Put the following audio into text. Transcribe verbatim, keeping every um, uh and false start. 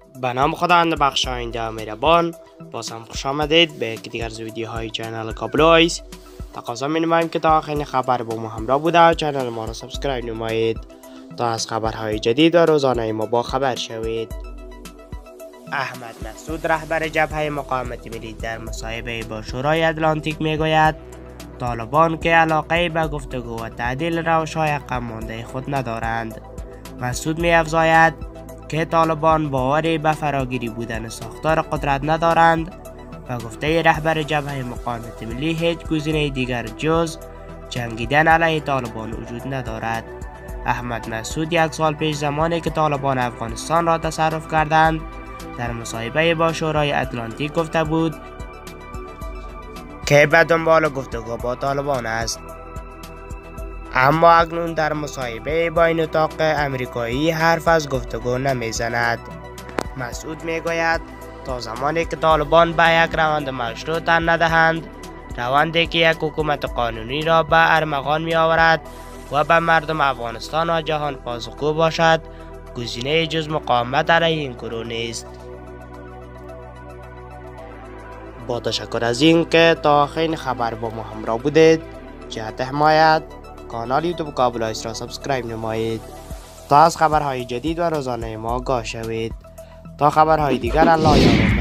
به نام خداوند بخشاینده و مهربان. باز هم خوش آمدید به یکی دیگر از ویدیوهای چینل کابل وایس. تقاضا می نماییم که تا آخرین خبر با ما همراه بوده و چینل ما را سابسکرایب نمایید تا از خبرهای جدید و روزانه ما با خبر شوید. احمد مسعود رهبر جبهه مقاومت ملی در مصاحبه با شورای اتلانتیک میگوید طالبان که علاقه به گفتگو و تعدیل روش‌های عقب مانده خود ندارند. مسعود می‌افزاید که طالبان باوری به فراگیری بودن ساختار قدرت ندارند و گفته رهبر جبهه مقاومت ملی هیچ گزینه دیگر جز جنگیدن علیه طالبان وجود ندارد. احمد مسعود یک سال پیش زمانی که طالبان افغانستان را تصرف کردند در مصاحبه با شورای اتلانتیک گفته بود که به دنبال گفتگو با طالبان است، اما اکنون در مصاحبه با این اتاق امریکایی حرف از گفتگو نمیزند. مسعود میگوید تا زمانی که طالبان به یک روند مشروع تن ندهند، روندی که یک حکومت قانونی را به ارمغان می آورد و به مردم افغانستان و جهان پاسخگو باشد، گزینه جز مقاومت علیه این گروه نیست. با تشکر از این که تا آخرین خبر با ما همراه بودید، جهت حمایت کانال یوتیوب کابل وایس را سابسکرایب نمایید تا از خبرهای جدید و روزانه ما آگاه شوید. تا خبرهای دیگر، الله یارب.